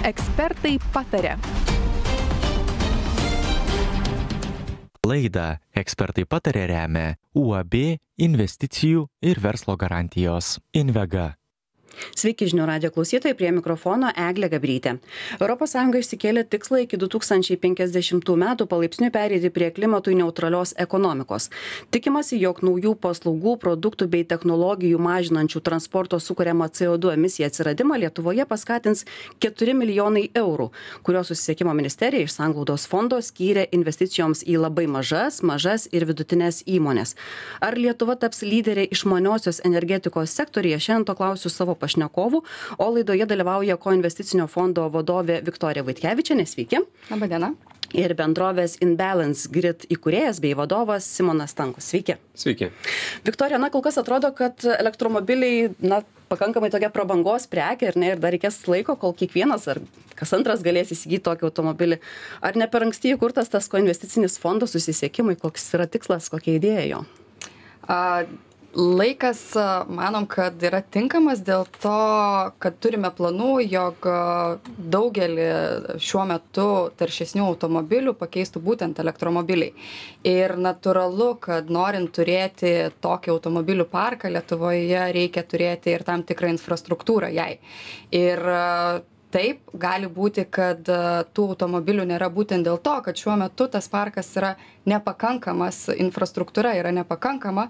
Ekspertai pataria. Laidą Ekspertai pataria remia UAB investicijų ir verslo garantijos Invega. Sveiki žinių radijo klausytojai, prie mikrofono Eglė Gabrytė. ES išsikėlė tikslą iki 2050 metų palaipsniui pereiti prie klimatui neutralios ekonomikos. Tikimasi, jog naujų paslaugų, produktų bei technologijų mažinančių transporto sukuriamą CO2 emisiją atsiradimą Lietuvoje paskatins 4 milijonai eurų, kurios Susisiekimo ministerija iš Sanglaudos fondo skyrė investicijoms į labai mažas ir vidutinės įmonės. Ar Lietuva taps lyderė išmaniosios energetikos sektorija? Šiandien to klausiu savo pašnekovų, o laidoje dalyvauja Koinvesticinio fondo vadovė Viktorija Vaitkevičienė. Sveiki. Labą dieną. Ir bendrovės InBalance Grid įkūrėjas bei vadovas Simonas Stankus. Sveiki. Sveiki. Viktorija, kol kas atrodo, kad elektromobiliai, pakankamai tokia prabangos prekė, ir dar reikės laiko, kol kiekvienas ar kas antras galės įsigyti tokį automobilį. Ar ne per anksti įkurtas tas Koinvesticinis fondas susisiekimui? Koks yra tikslas, kokia idėja jo? Laikas, manom, kad yra tinkamas dėl to, kad turime planų, jog daugelį šiuo metu taršesnių automobilių pakeistų būtent elektromobiliai. Ir natūralu, kad norint turėti tokį automobilių parką Lietuvoje, reikia turėti ir tam tikrą infrastruktūrą jai. Ir taip, gali būti, kad tų automobilių nėra būtent dėl to, kad šiuo metu tas parkas yra nepakankamas, infrastruktūra yra nepakankama.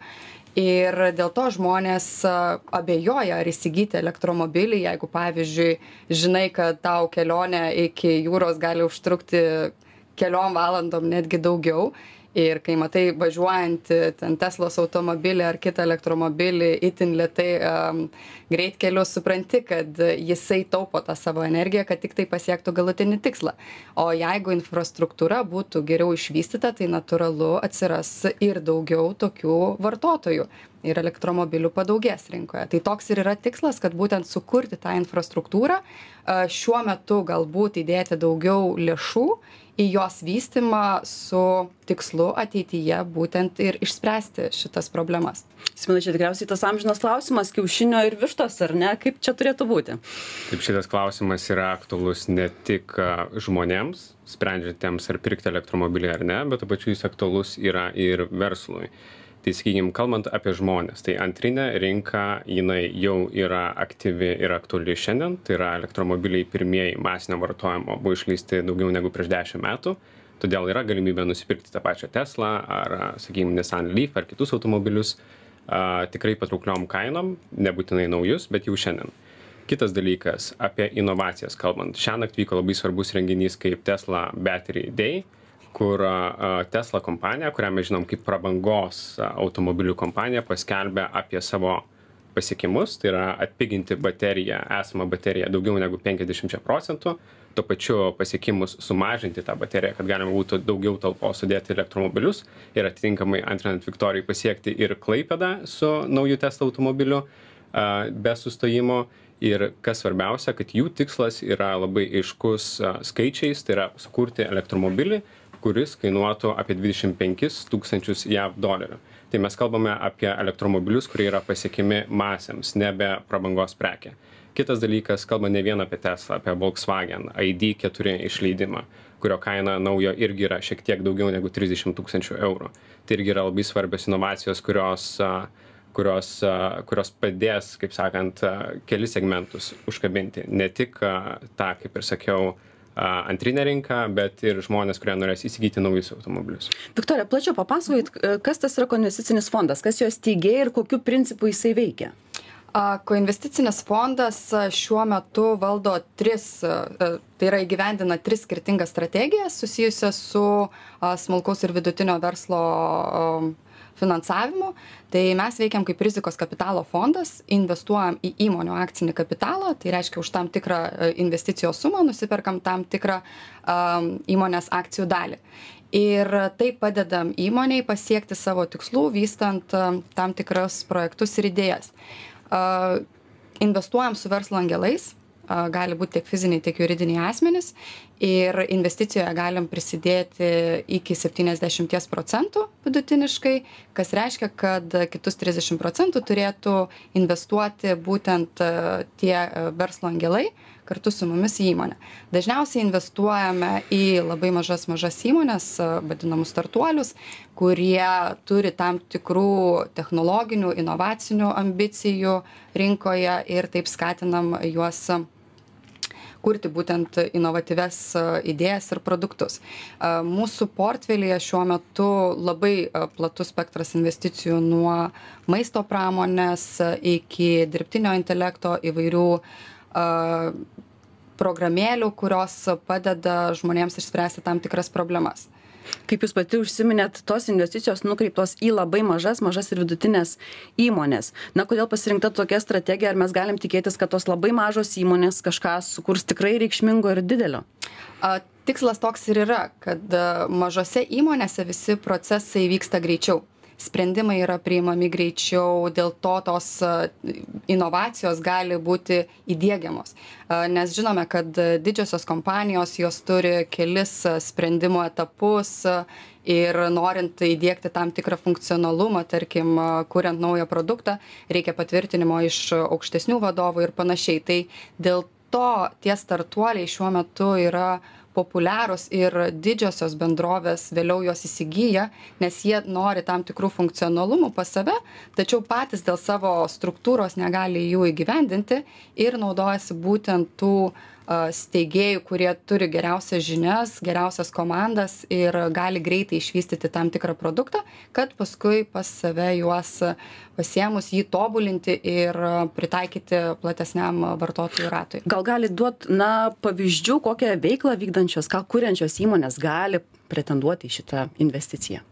Ir dėl to žmonės abejoja, ar įsigyti elektromobilį, jeigu, pavyzdžiui, žinai, kad tau kelionė iki jūros gali užtrukti keliom valandom, netgi daugiau. Ir kai matai važiuojant ten Teslos automobilį ar kitą elektromobilį itin lėtai greitkeliu, supranti, kad jisai taupo tą savo energiją, kad tik tai pasiektų galutinį tikslą. O jeigu infrastruktūra būtų geriau išvystyta, tai natūralu atsiras ir daugiau tokių vartotojų. Ir elektromobilių padaugės rinkoje. Tai toks ir yra tikslas, kad būtent sukurti tą infrastruktūrą, šiuo metu galbūt įdėti daugiau lėšų į jos vystymą su tikslu ateityje būtent ir išspręsti šitas problemas. Simonai, čia tikriausiai tas amžinas klausimas, kiaušinio ir vištos, ar ne? Kaip čia turėtų būti? Taip, šitas klausimas yra aktualus ne tik žmonėms, sprendžiantiems ar pirkti elektromobilį ar ne, bet tuo pačiu jis aktualus yra ir verslui. Tai sakykime, kalbant apie žmonės, tai antrinė rinka, jinai jau yra aktyvi ir aktuali šiandien, tai yra elektromobiliai pirmieji masinio vartojimo buvo išleisti daugiau negu prieš 10 metų, todėl yra galimybė nusipirkti tą pačią Teslą ar, sakykime, Nissan Leaf ar kitus automobilius tikrai patraukliom kainom, nebūtinai naujus, bet jau šiandien. Kitas dalykas, apie inovacijas kalbant. Šiąnakt vyko labai svarbus renginys kaip Tesla Battery Day, kur Tesla kompanija, kurią mes žinom kaip prabangos automobilių kompanija, paskelbė apie savo pasiekimus, tai yra atpiginti esamą bateriją daugiau negu 50%, tuo pačiu pasiekimus sumažinti tą bateriją, kad galima būtų daugiau talpos sudėti elektromobilius ir atitinkamai antrinant Viktorijai pasiekti ir Klaipėdą su nauju Tesla automobiliu be sustojimo. Ir kas svarbiausia, kad jų tikslas yra labai aiškus skaičiais, tai yra sukurti elektromobilį, kuris kainuotų apie 25 000 JAV dolerių. Tai mes kalbame apie elektromobilius, kurie yra pasiekimi masėms, nebe prabangos prekė. Kitas dalykas, kalba ne vien apie Tesla, apie Volkswagen ID4 išleidimą, kurio kaina naujo irgi yra šiek tiek daugiau negu 30 000 eurų. Tai irgi yra labai svarbios inovacijos, kurios padės, kaip sakant, kelis segmentus užkabinti. Ne tik tą, kaip ir sakiau, antrinę rinką, bet ir žmonės, kurie norės įsigyti naujus automobilius. Viktorija, plačiau papasakokit, kas tas yra Koinvesticinis fondas, kas jo steigėja ir kokiu principu jisai veikia? Koinvesticinis fondas šiuo metu valdo tai yra įgyvendina 3 skirtingas strategijas susijusias su smulkaus ir vidutinio verslo finansavimu. Tai mes veikiam kaip rizikos kapitalo fondas, investuojam į įmonių akcinį kapitalą, tai reiškia už tam tikrą investicijos sumą nusiperkam tam tikrą įmonės akcijų dalį. Ir taip padedam įmoniai pasiekti savo tikslų, vystant tam tikras projektus ir idėjas. Investuojam su verslo angelais, gali būti tiek fiziniai, tiek juridiniai asmenys ir investicijoje galim prisidėti iki 70% vidutiniškai, kas reiškia, kad kitus 30% turėtų investuoti būtent tie verslo angelai, kartu su mumis į įmonę. Dažniausiai investuojame į labai mažas įmonės, vadinamus startuolius, kurie turi tam tikrų technologinių, inovacinių ambicijų rinkoje ir taip skatinam juos kurti būtent inovatyvias idėjas ir produktus. Mūsų portfelyje šiuo metu labai platus spektras investicijų nuo maisto pramonės iki dirbtinio intelekto, įvairių programėlių, kurios padeda žmonėms išspręsti tam tikras problemas. Kaip jūs pati užsiminėt, tos investicijos nukreiptos į labai mažas ir vidutinės įmonės. Na, kodėl pasirinkta tokia strategija, ar mes galim tikėtis, kad tos labai mažos įmonės kažką sukurs tikrai reikšmingo ir didelio? Tikslas toks ir yra, kad mažose įmonėse visi procesai vyksta greičiau. Sprendimai yra priimami greičiau, dėl to tos inovacijos gali būti įdiegiamos. Nes žinome, kad didžiosios kompanijos jos turi kelis sprendimo etapus ir norint įdiegti tam tikrą funkcionalumą, tarkim, kuriant naują produktą, reikia patvirtinimo iš aukštesnių vadovų ir panašiai. Tai dėl to tie startuoliai šiuo metu yra populiarūs ir didžiosios bendrovės vėliau jos įsigyja, nes jie nori tam tikrų funkcionalumų pas save, tačiau patys dėl savo struktūros negali jų įgyvendinti ir naudojasi būtent tų steigėjų, kurie turi geriausias žinias, geriausias komandas ir gali greitai išvystyti tam tikrą produktą, kad paskui pas save juos pasiėmus jį tobulinti ir pritaikyti platesniam vartotojų ratui. Gal gali duoti pavyzdžių, kokią veiklą vykdančios, ką kuriančios įmonės gali pretenduoti į šitą investiciją?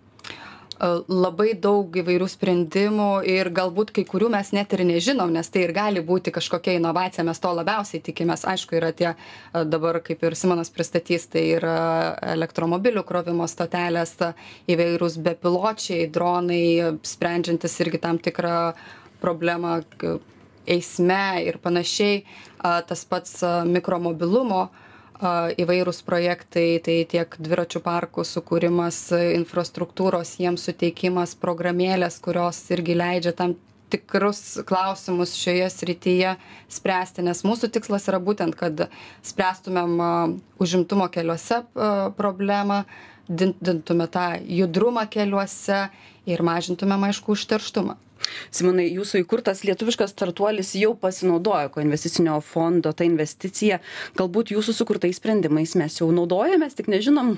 Labai daug įvairių sprendimų ir galbūt kai kurių mes net ir nežinom, nes tai ir gali būti kažkokia inovacija, mes to labiausiai tikimės. Aišku, yra tie dabar, kaip ir Simonas pristatys, tai yra elektromobilių krovimo stotelės, įvairūs bepiločiai, dronai, sprendžiantis irgi tam tikrą problemą eisme ir panašiai. Tas pats mikromobilumo įvairūs projektai, tai tiek dviračių parkų sukūrimas, infrastruktūros jiems suteikimas, programėlės, kurios irgi leidžia tam tikrus klausimus šioje srityje spręsti, nes mūsų tikslas yra būtent, kad spręstumėm užimtumo keliuose problemą, didintume tą judrumą keliuose ir mažintumėm, aišku, užterštumą. Simonai, jūsų įkurtas lietuviškas startuolis jau pasinaudojo Koinvesticinio fondo tą investiciją. Galbūt jūsų sukurtais sprendimais mes jau naudojamės, tik nežinom?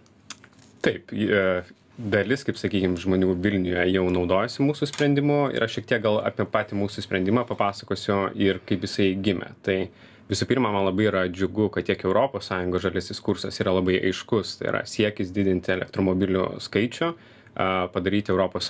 Taip, dalis, kaip sakykime, žmonių Vilniuje jau naudojasi mūsų sprendimu ir aš šiek tiek gal apie patį mūsų sprendimą papasakosiu ir kaip jisai gimė. Tai visų pirma, man labai yra džiugu, kad tiek ES žaliasis kursas yra labai aiškus, tai yra siekis didinti elektromobilių skaičių, padaryti ES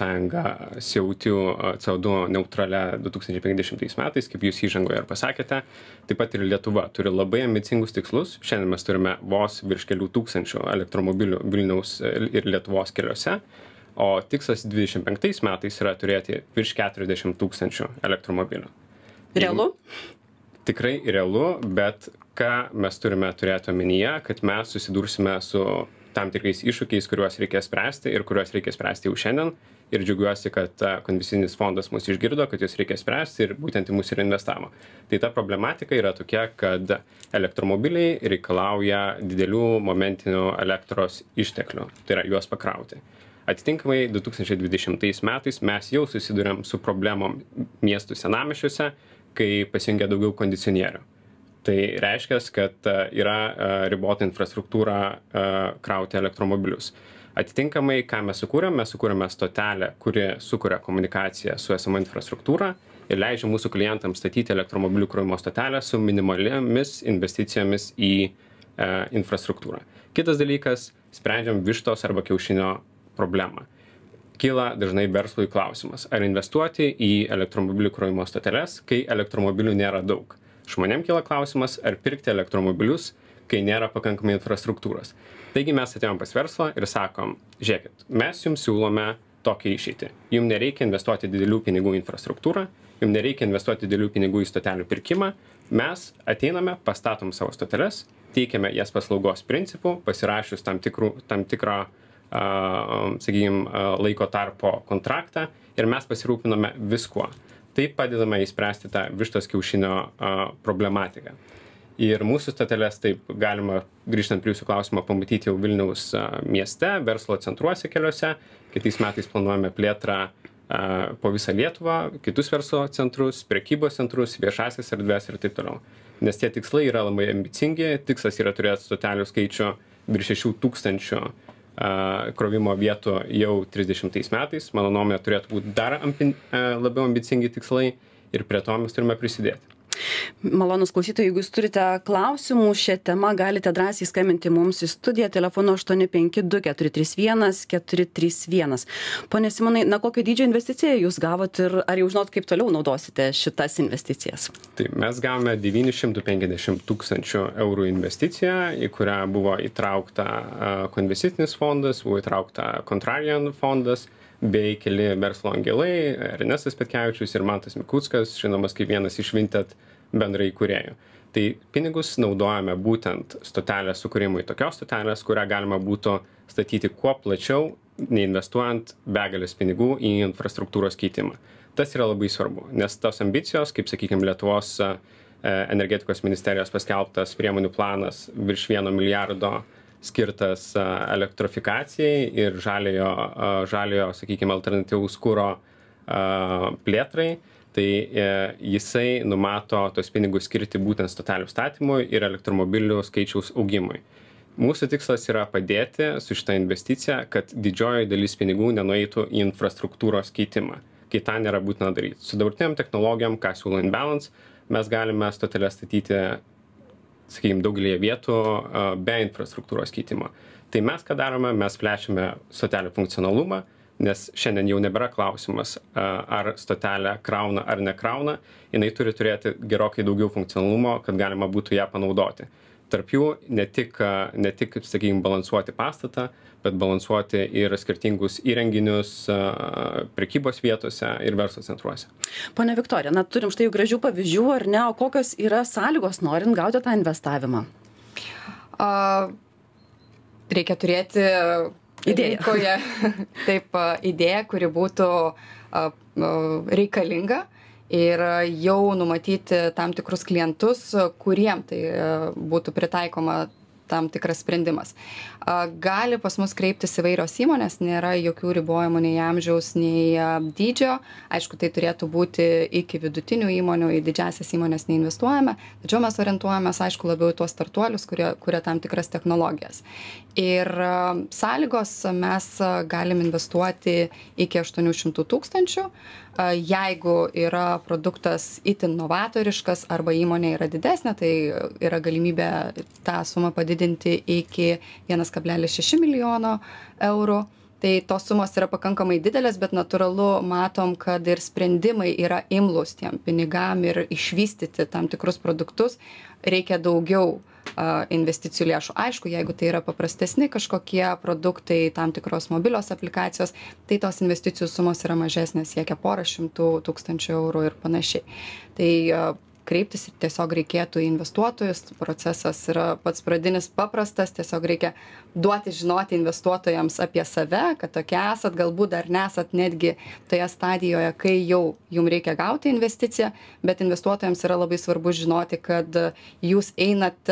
CO2 neutralią 2050 metais, kaip jūs įžangoje ir pasakėte. Taip pat ir Lietuva turi labai ambicingus tikslus. Šiandien mes turime vos virš kelių tūkstančių elektromobilių Vilniaus ir Lietuvos keliuose, o tikslas 25 metais yra turėti virš 40 tūkstančių elektromobilių. Realu? Tikrai realu, bet ką mes turime turėti omenyje, kad mes susidursime su tam tikrais iššūkiais, kuriuos reikės spręsti ir kuriuos reikės spręsti jau šiandien. Ir džiaugiuosi, kad Koinvesticinis fondas mus išgirdo, kad juos reikės spręsti ir būtent į mus ir investavo. Tai ta problematika yra tokia, kad elektromobiliai reikalauja didelių momentinių elektros išteklių, tai yra juos pakrauti. Atitinkamai 2020 metais mes jau susidurėm su problemom miestų senamiesčiuose, kai pasijungia daugiau kondicionierių. Tai reiškia, kad yra ribota infrastruktūra krauti elektromobilius. Atitinkamai, ką mes sukūrėme stotelę, kuri sukuria komunikaciją su esama infrastruktūra ir leidžia mūsų klientams statyti elektromobilių krovimo stotelę su minimaliomis investicijomis į infrastruktūrą. Kitas dalykas, sprendžiam vištos arba kiaušinio problemą. Kyla dažnai verslui klausimas, ar investuoti į elektromobilių krovimo stoteles, kai elektromobilių nėra daug. Žmonėm kyla klausimas, ar pirkti elektromobilius, kai nėra pakankamai infrastruktūros. Taigi mes atėjom pas verslą ir sakom, žiūrėkit, mes jums siūlome tokią išeitį. Jums nereikia investuoti didelių pinigų į infrastruktūrą, jums nereikia investuoti didelių pinigų į stotelių pirkimą. Mes ateiname, pastatom savo stoteles, teikiame jas paslaugos principų, pasirašius tam tikrą laiko tarpo kontraktą ir mes pasirūpiname viskuo. Taip padedame įspręsti tą vištos kiaušinio problematiką. Ir mūsų stoteles taip galima, grįžtant prie jūsų klausimo, pamatyti jau Vilniaus mieste, verslo centruose keliuose. Kitais metais planuojame plėtrą po visą Lietuvą, kitus verslo centrus, prekybos centrus, viešasias erdves ir taip toliau. Nes tie tikslai yra labai ambicingi. Tikslas yra turėti stotelių skaičių virš 6,000 krovimo vietų jau 30 metais. Mano nuomonė, turėtų būti dar labiau ambicingi tikslai ir prie to mes turime prisidėti. Malonus klausytojai, jeigu jūs turite klausimų šią temą, galite drąsiai skambinti mums į studiją telefonu 852-431-431. Pone Simonai, kokio dydžio investiciją jūs gavot ir ar jau žinot, kaip toliau naudosite šitas investicijas? Tai mes gavome 950 000 eurų investiciją, į kurią buvo įtraukta Coinvestitinis fondas, buvo įtraukta Contrarian fondas, bei keli verslo angelai, Ernestas Petkevičius ir Mantas Mikuckas, žinomas kaip vienas iš Vinted bendrai įkūrėjų. Tai pinigus naudojame būtent stotelės sukūrimui, tokios stotelės, kurią galima būtų statyti kuo plačiau, neinvestuojant begalės pinigų į infrastruktūros keitimą. Tas yra labai svarbu, nes tos ambicijos, kaip sakykime, Lietuvos energetikos ministerijos paskelbtas priemonių planas virš 1 milijardo skirtas elektrifikacijai ir žaliojo, sakykime, alternatyvaus kuro plėtrai, tai jisai numato tos pinigus skirti būtent stotelių statymui ir elektromobilių skaičiaus augimui. Mūsų tikslas yra padėti su šitą investiciją, kad didžioji dalis pinigų nenueitų į infrastruktūros keitimą, kai tą nėra būtina daryti. Su dabartiniam technologijom, ką siūlo InBalance, mes galime stoteles statyti, sakykime, daugelį vietų be infrastruktūros keitimo. Tai mes ką darome, mes plečiame stotelių funkcionalumą, nes šiandien jau nebėra klausimas, ar stotelė krauna ar nekrauna, jinai turi turėti gerokai daugiau funkcionalumo, kad galima būtų ją panaudoti. Tarp jų ne tik, sakykime, balansuoti pastatą, bet balansuoti ir skirtingus įrenginius prekybos vietose ir verslo centruose. Pone Viktorija, turim štai gražių pavyzdžių, ar ne, o kokios yra sąlygos norint gauti tą investavimą? Reikia turėti rinkoje idėją, kuri būtų reikalinga ir jau numatyti tam tikrus klientus, kuriem tai būtų pritaikoma tam tikras sprendimas. Gali pas mus kreiptis įvairios įmonės, nėra jokių ribojimų nei amžiaus, nei dydžio. Aišku, tai turėtų būti iki vidutinių įmonių, į didžiasias įmonės neinvestuojame, tačiau mes orientuojamės, aišku, labiau į tuos startuolius, kurie tam tikras technologijas. Ir sąlygos mes galim investuoti iki 800 000. Jeigu yra produktas itin novatoriškas arba įmonė yra didesnė, tai yra galimybė tą sumą padidinti iki 1,6 milijono eurų. Tai tos sumos yra pakankamai didelės, bet natūralu matom, kad ir sprendimai yra imlus tiem pinigam ir išvystyti tam tikrus produktus reikia daugiau investicijų lėšų. Aišku, jeigu tai yra paprastesni kažkokie produktai, tam tikros mobilios aplikacijos, tai tos investicijų sumos yra mažesnės, siekia porą šimtų tūkstančių eurų ir panašiai. Tai kreiptis tiesiog reikėtų į investuotojus, procesas yra pats pradinis paprastas, tiesiog reikia duoti žinoti investuotojams apie save, kad tokie esat, galbūt dar nesat netgi toje stadijoje, kai jau jums reikia gauti investiciją, bet investuotojams yra labai svarbu žinoti, kad jūs einat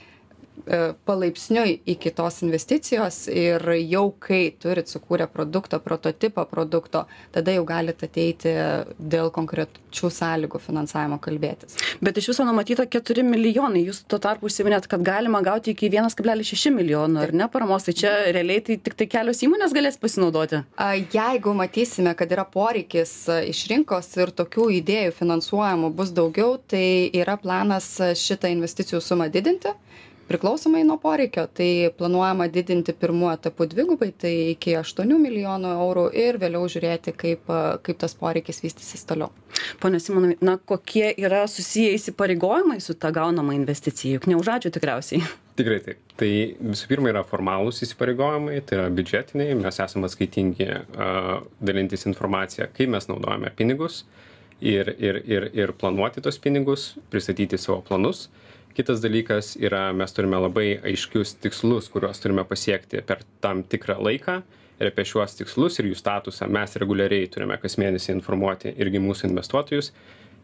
palaipsniui iki tos investicijos ir jau kai turit sukūrę produktą, prototipą produkto, tada jau galite ateiti dėl konkrečių sąlygų finansavimo kalbėtis. Bet iš viso numatyta 4 milijonai, jūs tuo tarpu užsiminėt, kad galima gauti iki 1,6 milijonų, ar ne, paramos, tai čia realiai tai tik tai kelios įmonės galės pasinaudoti? Jeigu matysime, kad yra poreikis iš rinkos ir tokių idėjų finansuojamų bus daugiau, tai yra planas šitą investicijų sumą didinti. Priklausomai nuo poreikio, tai planuojama didinti pirmuoju etapu dvigubai, tai iki 8 milijonų eurų ir vėliau žiūrėti, kaip tas poreikis vystysis toliau. Pone Simonai, kokie yra susiję įsipareigojimai su ta gaunama investicija, juk ne už ačiū tikriausiai? Tikrai taip. Tai visų pirma yra formalūs įsipareigojimai, tai yra biudžetiniai, mes esame atskaitingi dalintis informaciją, kaip mes naudojame pinigus ir planuoti tos pinigus, pristatyti savo planus. Kitas dalykas yra, mes turime labai aiškius tikslus, kuriuos turime pasiekti per tam tikrą laiką ir apie šiuos tikslus ir jų statusą mes reguliariai turime kas mėnesį informuoti irgi mūsų investuotojus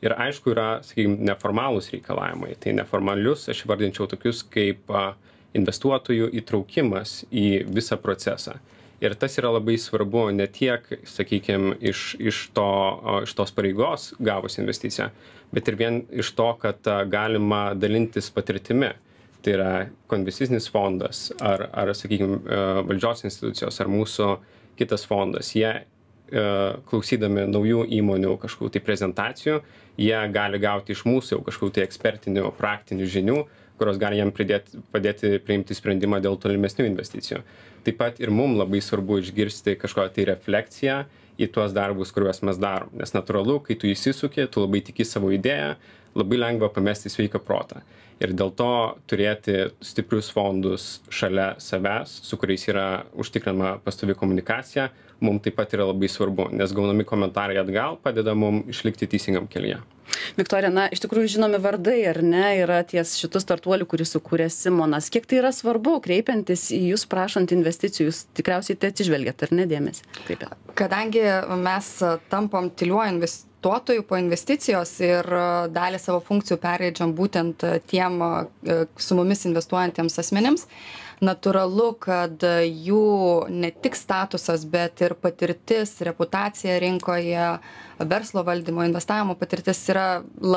Ir aišku, yra, sakykime, neformalūs reikalavimai. Tai neformalius aš vardinčiau tokius kaip investuotojų įtraukimas į visą procesą. Ir tas yra labai svarbu ne tiek, sakykime, iš tos pareigos gavus investiciją, bet ir vien iš to, kad galima dalintis patirtimi. Tai yra investicinis fondas ar sakykime, valdžios institucijos ar mūsų kitas fondas. Jie klausydami naujų įmonių kažkokių tai prezentacijų, jie gali gauti iš mūsų jau kažkokių tai ekspertinių, praktinių žinių, kurios gali jam padėti priimti sprendimą dėl tolimesnių investicijų. Taip pat ir mums labai svarbu išgirsti kažkokią tai refleksiją į tuos darbus, kuriuos mes darom. Nes natūralu, kai tu įsisuki, tu labai tiki savo idėją, labai lengva pamesti sveiką protą. Ir dėl to turėti stiprius fondus šalia savęs, su kuriais yra užtikrinama pastovi komunikacija, mums taip pat yra labai svarbu, nes gaunami komentarai atgal padeda mums išlikti teisingam kelyje. Viktorija, na, iš tikrųjų žinomi vardai, ar ne, yra ties šitų startuolių, kurį sukūrė Simonas. Kiek tai yra svarbu, kreipiantis į jūs prašant investicijų, jūs tikriausiai tai atsižvelgiat, ar ne, dėmesį? Taip. Kadangi mes tampam tyliuoju investuotojų po investicijos ir dalį savo funkcijų perleidžiam būtent tiem su mumis investuojantiems asmenims, natūralu, kad jų ne tik statusas, bet ir patirtis, reputacija rinkoje, verslo valdymo, investavimo patirtis yra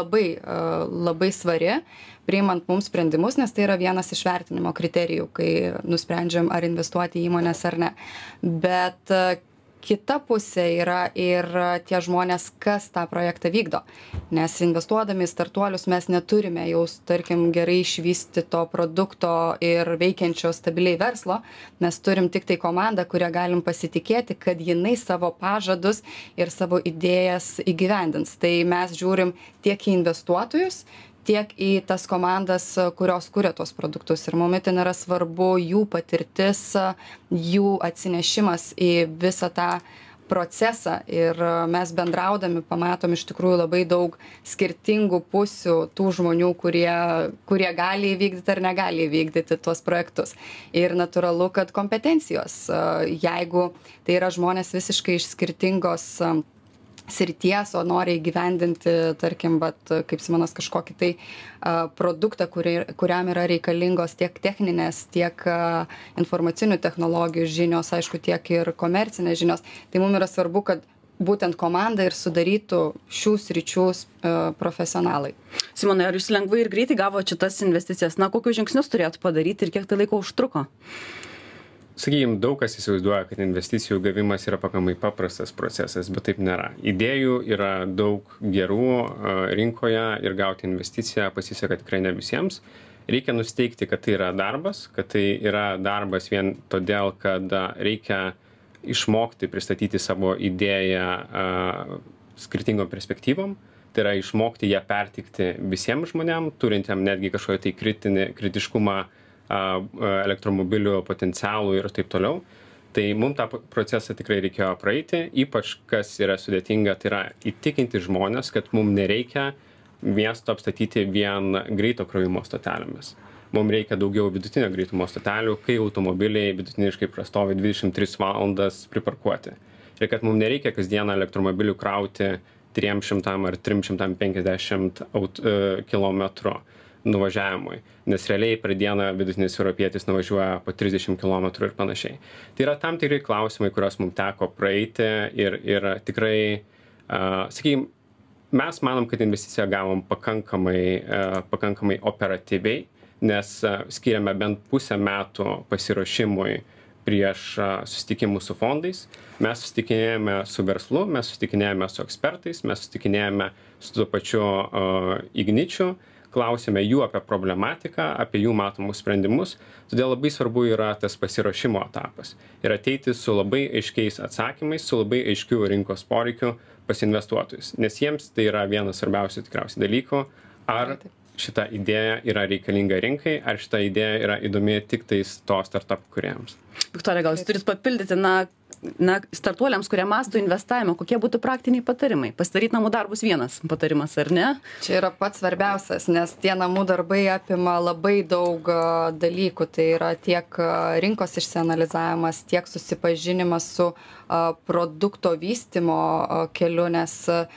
labai svari, priimant mums sprendimus, nes tai yra vienas iš vertinimo kriterijų, kai nusprendžiam ar investuoti į įmonės ar ne. Bet kita pusė yra ir tie žmonės, kas tą projektą vykdo. Nes investuodami į startuolius mes neturime jau, tarkim, gerai išvystyto produkto ir veikiančio stabiliai verslo. Mes turim tik tai komandą, kurią galim pasitikėti, kad jinai savo pažadus ir savo idėjas įgyvendins. Tai mes žiūrim tiek į investuotojus, tiek į tas komandas, kurios kuria tuos produktus. Ir mums ten yra svarbu jų patirtis, jų atsinešimas į visą tą procesą. Ir mes bendraudami pamatom iš tikrųjų labai daug skirtingų pusių tų žmonių, kurie gali įvykdyti ar negali įvykdyti tuos projektus. Ir natūralu, kad kompetencijos, jeigu tai yra žmonės visiškai iš skirtingos srities, o nori įgyvendinti, tarkim, kaip Simonas, kažkokį tai produktą, kuriam yra reikalingos tiek techninės, tiek informacinių technologijų žinios, aišku, tiek ir komercinės žinios. Tai mums yra svarbu, kad būtent komanda ir sudarytų šių sričių profesionalai. Simonai, ar jūs lengvai ir greitai gavo šitas investicijas? Na, kokius žingsnius turėtų padaryti ir kiek tai laiko užtruko? Sakykime, daug kas įsivaizduoja, kad investicijų gavimas yra pakankamai paprastas procesas, bet taip nėra. Idėjų yra daug gerų rinkoje ir gauti investiciją pasiseka tikrai ne visiems. Reikia nusteikti, kad tai yra darbas vien todėl, kad reikia išmokti pristatyti savo idėją skirtingom perspektyvom. Tai yra išmokti ją pertikti visiems žmonėm, turintiem netgi kažkokią tai kritiškumą elektromobilių potencialų ir taip toliau. Tai mums tą procesą tikrai reikėjo praeiti, ypač kas yra sudėtinga, tai yra įtikinti žmonės, kad mums nereikia miesto apstatyti vien greito krovimo stotelėmis. Mums reikia daugiau vidutinio greitumo stotelių, kai automobiliai vidutiniškai prastovi 23 valandas priparkuoti. Ir kad mums nereikia kasdieną elektromobilių krauti 300 ar 350 kilometrų nuvažiavimui, nes realiai per dieną vidutinis europietis nuvažiuoja po 30 km ir panašiai. Tai yra tam tikri klausimai, kuriuos mums teko praeiti ir tikrai, sakykime, mes manom, kad investiciją gavom pakankamai operatyviai, nes skiriame bent pusę metų pasiruošimui prieš susitikimus su fondais. Mes susitikinėjame su verslu, mes susitikinėjame su ekspertais, mes susitikinėjame su tuo pačiu Igničiu, klausėme jų apie problematiką, apie jų matomus sprendimus, todėl labai svarbu yra tas pasiruošimo etapas ir ateiti su labai aiškiais atsakymais, su labai aiškiu rinkos poreikiu pas investuotojus, nes jiems tai yra vienas svarbiausių tikriausiai dalykų, ar šita idėja yra reikalinga rinkai, ar šita idėja yra įdomi tik tais to startup kūrėjams. Viktorija, gal jūs turit papildyti, startuoliams, kurie mąsto investavimą, kokie būtų praktiniai patarimai? Pasidaryti namų darbus vienas patarimas, ar ne? Čia yra pats svarbiausias, nes tie namų darbai apima labai daug dalykų. Tai yra tiek rinkos išsianalizavimas, tiek susipažinimas su produkto vystymo keliu, nes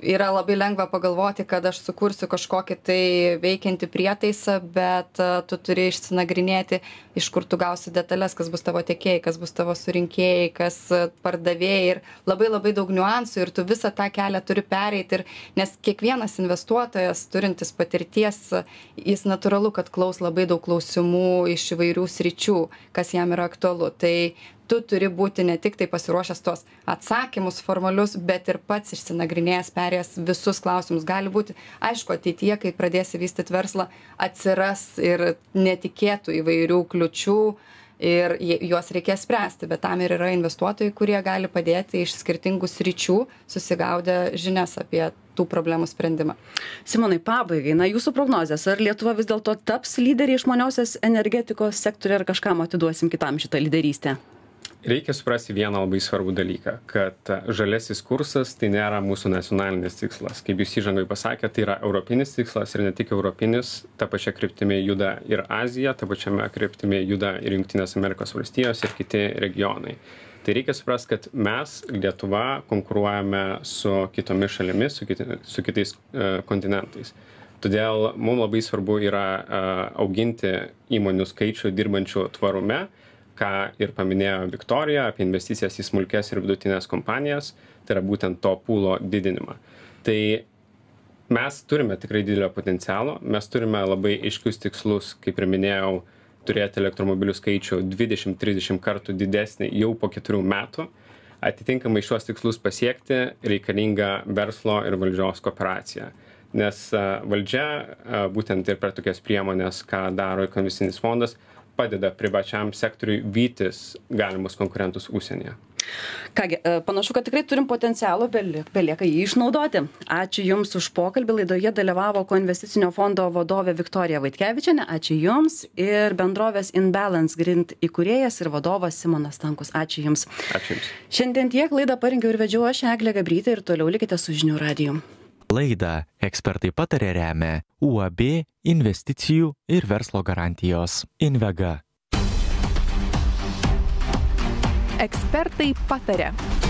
yra labai lengva pagalvoti, kad aš sukursiu kažkokį tai veikiantį prietaisą, bet tu turi išsinagrinėti, iš kur tu gausi detalės, kas bus tavo tiekėjai, kas bus tavo surinkėjai, kas pardavėjai ir labai daug niuansų ir tu visą tą kelią turi pereiti. Nes kiekvienas investuotojas turintis patirties, jis natūralu, kad klaus labai daug klausimų iš įvairių sričių, kas jam yra aktualu. Tai tu turi būti ne tik tai pasiruošęs tuos atsakymus formalius, bet ir pats išsinagrinėjęs, perėjęs visus klausimus. Gali būti, aišku, ateityje, kai pradėsi vystyti verslą, atsiras ir netikėtų įvairių kliučių ir juos reikės spręsti, bet tam ir yra investuotojai, kurie gali padėti iš skirtingų sričių susigaudę žinias apie tų problemų sprendimą. Simonai, pabaigai, jūsų prognozės, ar Lietuva vis dėlto taps lyderiai išmaniosios energetikos sektoriuje, ar kažkam atiduosim kitam šitą lyderystę? Reikia suprasti vieną labai svarbų dalyką, kad žalesis kursas tai nėra mūsų nacionalinis tikslas. Kaip jūs įžangai pasakėte, tai yra europinis tikslas ir ne tik europinis, ta pačia kryptimi juda ir Azija, ta pačiame kryptimi juda ir Jungtinės Amerikos valstijos ir kiti regionai. Tai reikia suprasti, kad mes, Lietuva, konkuruojame su kitomis šalimis, su kitais kontinentais. Todėl mums labai svarbu yra auginti įmonių skaičių dirbančių tvarume, ką ir paminėjo Viktorija apie investicijas į smulkes ir vidutinės kompanijas, tai yra būtent to pūlo didinimą. Tai mes turime tikrai didelio potencialo, mes turime labai aiškius tikslus, kaip ir minėjau, turėti elektromobilių skaičių 20-30 kartų didesnį jau po 4 metų. Atitinkamai šios tikslus pasiekti reikalinga verslo ir valdžios kooperacija. Nes valdžia, būtent ir per tokias priemonės, ką daro investicinis fondas, padeda privačiam sektoriui vytis galimus konkurentus užsienyje. Kągi, panašu, kad tikrai turim potencialo, belieka jį išnaudoti. Ačiū Jums už pokalbį. Laidoje dalyvavo Koinvesticinio fondo vadovė Viktorija Vaitkevičienė. Ačiū Jums. Ir bendrovės InBalance Green įkūrėjas ir vadovas Simonas Stankus. Ačiū Jums. Ačiū Jums. Šiandien tiek laidą parengiau ir vedžiau aš, Eglė Gabrytė, ir toliau likite su Žinių radiju. Laidą Ekspertai pataria remia UAB investicijų ir verslo garantijos. Invega. Ekspertai pataria.